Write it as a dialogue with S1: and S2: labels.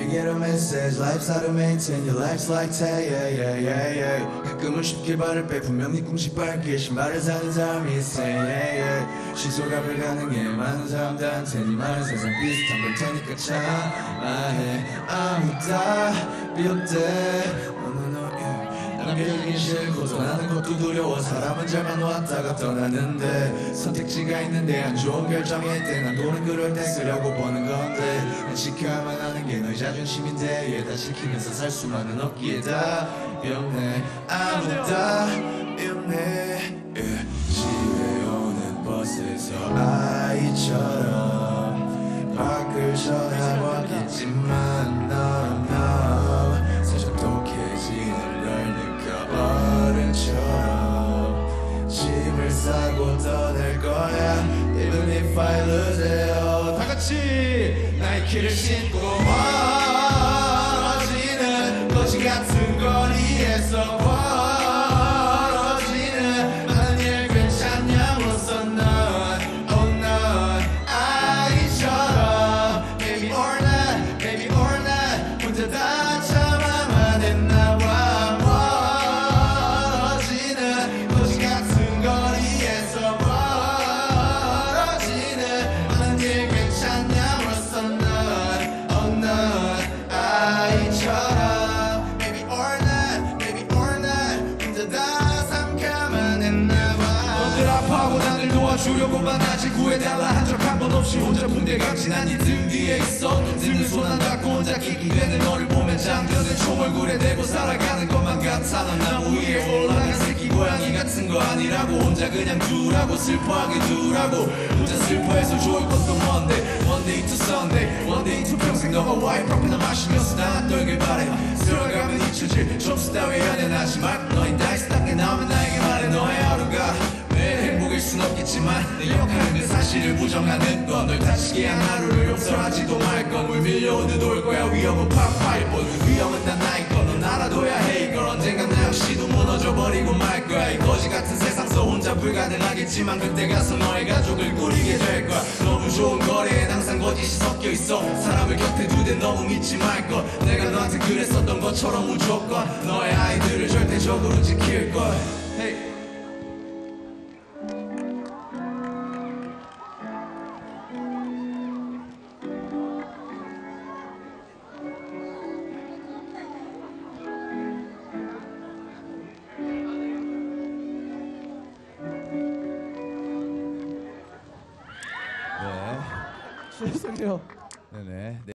S1: You get a message, life's how to maintain your life's like tay, yeah, yeah, yeah, yeah. 가끔은 쉽게 발을 빼 분명히 꿈씩 밝게 신발을 사는 사람이 있어, yeah, yeah. 시소가 불가능해 많은 사람들한테 네 말은 세상 비슷한 걸 테니까 참아해 아무 답이 없대 남겨주긴 싫고 떠나는 것도 두려워 사람은 잘만 왔다가 떠나는데 선택지가 있는데 안 좋은 결정일 때 난 돈은 그럴 때 쓰려고 버는 건데 난 지켜야만 하는 게 너의 자존심인데 얘 다 지키면서 살 수만은 없기에 답이 없네 아무 답이 없네 집에 오는 버스에서 아이처럼 밖을 쳐다보겠지만 너 사실 독해지는 어른처럼 짐을 싸고 떠날 거야 Even if I lose it all 다같이 나이키를 신고 멀어지는 거지 같은 거리에서 벌어지는 많은 일 괜찮냐면서 넌 Oh 넌 아이처럼 Baby or not Baby or not 혼자 다 참아만 했나 봐 주려고만 하지 구해달라 한 적 한 번 없이 혼자 붕대 감지난 네 등 뒤에 있어 듣는 손 안 닿고 혼자 킥이 되는 너를 보면 잠드는 총 얼굴에 대고 살아가는 것만 같아 넌 나무 위에 올라간 새끼 고양이 같은 거 아니라고 혼자 그냥 두라고 슬퍼하게 두라고 혼자 슬퍼해서 좋을 것도 Monday to Sunday One day to 평생 너가 와인 프로페너 마시면서 나 떨길 바래 들어가면 잊혀질 점수 따위 연연하지 말고 너희 다이스 닦게 나오면 나에게 말해 너의 하루가 행복일 순 없겠지만 내 역할은 그 사실을 부정하는 건 널 다치게 한 하루를 용서하지도 말건 물 밀려오듯 올 거야 위험은 파파이볼 위험은 난 나일 건 넌 알아둬야 해 이걸 언젠간 나 역시도 무너져버리고 말 거야 이 거지 같은 세상서 혼자 불가능하겠지만 그때 가서 너의 가족을 꾸리게 될 거야 너무 좋은 거래엔 항상 거짓이 섞여 있어 사람을 곁에 두대 너무 믿지 말 것 내가 너한테 그랬었던 것처럼 무조건 너의 아이들을 절대적으로 지킬 걸 hey.
S2: 네. 죄송해요. 네네.